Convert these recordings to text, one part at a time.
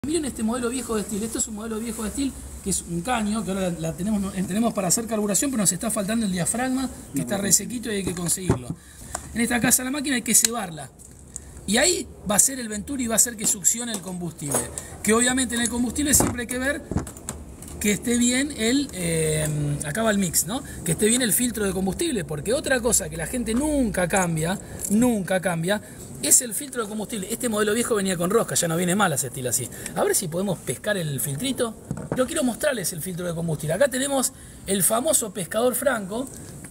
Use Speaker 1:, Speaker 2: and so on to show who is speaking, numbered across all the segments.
Speaker 1: Miren este modelo viejo de Stihl. Esto es un modelo viejo de Stihl que es un caño, que ahora la tenemos para hacer carburación, pero nos está faltando el diafragma, que está resequito y hay que conseguirlo. En esta casa la máquina hay que cebarla. Y ahí va a ser el Venturi y va a hacer que succione el combustible. Que obviamente en el combustible siempre hay que ver que esté bien acá va el mix, ¿no? Que esté bien el filtro de combustible, porque otra cosa que la gente nunca cambia, es el filtro de combustible. Este modelo viejo venía con rosca, ya no viene mal ese estilo así. A ver si podemos pescar el filtrito. Yo quiero mostrarles el filtro de combustible. Acá tenemos el famoso pescador Franco.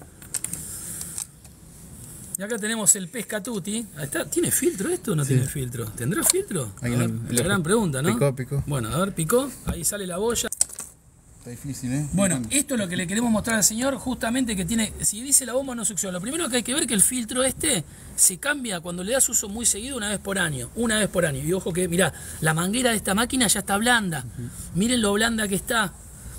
Speaker 1: Y acá tenemos el Pescatutti. ¿Tiene filtro esto o no tiene filtro? ¿Tendrá filtro? La gran pregunta, ¿no?
Speaker 2: Picó.
Speaker 1: Bueno, a ver, picó. Ahí sale la boya.
Speaker 2: Está difícil, ¿eh?
Speaker 1: Bueno, esto es lo que le queremos mostrar al señor, justamente que tiene, si dice la bomba no succiona. Lo primero que hay que ver es que el filtro se cambia cuando le das uso muy seguido una vez por año. Y ojo que, mirá, la manguera de esta máquina ya está blanda. Miren lo blanda que está.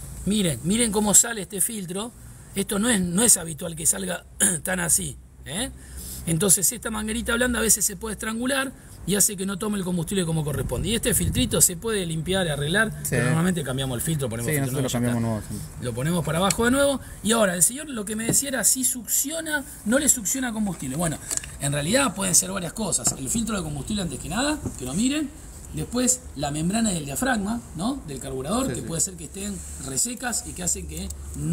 Speaker 1: Miren cómo sale este filtro. Esto no es habitual que salga tan así, ¿eh? Entonces esta manguerita blanda a veces se puede estrangular y hace que no tome el combustible como corresponde. Y este filtrito se puede limpiar y arreglar, pero normalmente cambiamos el filtro, ponemos filtro nuevo,
Speaker 2: lo cambiamos nuevo.
Speaker 1: Lo ponemos para abajo de nuevo. Y ahora, el señor lo que me decía era si succiona, no le succiona combustible. Bueno, en realidad pueden ser varias cosas. El filtro de combustible antes que nada, que lo miren. Después la membrana del diafragma, ¿no? Del carburador, que puede ser que estén resecas y que hacen que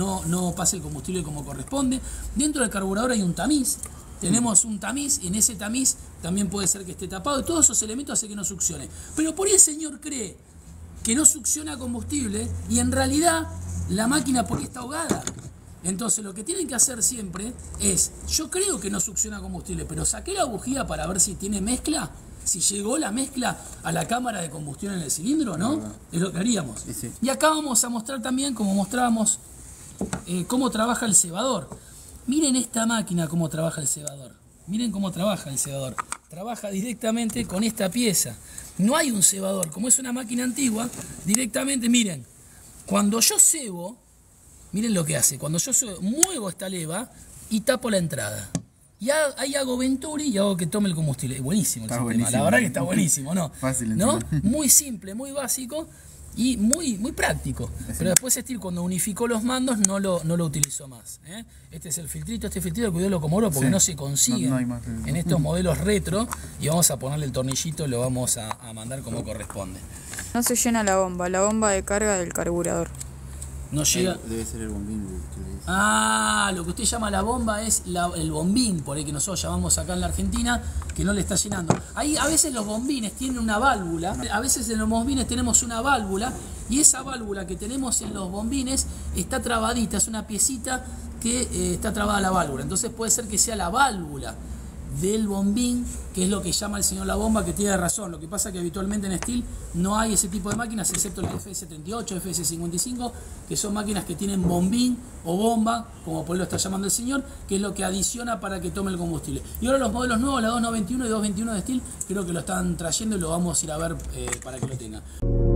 Speaker 1: no pase el combustible como corresponde. Dentro del carburador hay un tamiz. Tenemos un tamiz y en ese tamiz también puede ser que esté tapado. Y todos esos elementos hacen que no succione. Pero por ahí el señor cree que no succiona combustible y en realidad la máquina por ahí está ahogada. Entonces lo que tienen que hacer siempre es, yo creo que no succiona combustible, pero saqué la bujía para ver si tiene mezcla, si llegó la mezcla a la cámara de combustión en el cilindro, ¿no? Es lo que haríamos. Y acá vamos a mostrar también, como mostrábamos, cómo trabaja el cebador. Miren esta máquina cómo trabaja el cebador. Miren cómo trabaja el cebador. Trabaja directamente con esta pieza. No hay un cebador. Como es una máquina antigua, directamente, miren, cuando yo cebo, miren lo que hace. Cuando yo muevo esta leva y tapo la entrada. Y ahí hago Venturi y hago que tome el combustible. Es buenísimo el sistema. Buenísimo. La verdad que está buenísimo, ¿no?
Speaker 2: Fácil,
Speaker 1: ¿no? Muy simple, muy básico y muy práctico. Pero después Stihl, cuando unificó los mandos, no lo utilizó más, ¿eh? Este es el filtrito. Este filtrito cuidado como oro porque no se consigue en estos modelos retro. Y vamos a ponerle el tornillito y lo vamos a mandar como corresponde.
Speaker 3: No se llena la bomba de carga del carburador.
Speaker 1: No llega.
Speaker 2: Debe ser el bombín.
Speaker 1: Lo que usted llama la bomba es el bombín, por el que nosotros llamamos acá en la Argentina, que no le está llenando. Ahí a veces los bombines tienen una válvula, a veces en los bombines tenemos una válvula, y esa válvula que tenemos en los bombines está trabadita, es una piecita que está trabada la válvula. Entonces puede ser que sea la válvula del bombín, que es lo que llama el señor la bomba, que tiene razón. Lo que pasa es que habitualmente en Stihl no hay ese tipo de máquinas, excepto el FS38, FS55, que son máquinas que tienen bombín o bomba, como por lo está llamando el señor, que es lo que adiciona para que tome el combustible. Y ahora los modelos nuevos, la 291 y 221 de Stihl, creo que lo están trayendo y lo vamos a ir a ver para que lo tengan.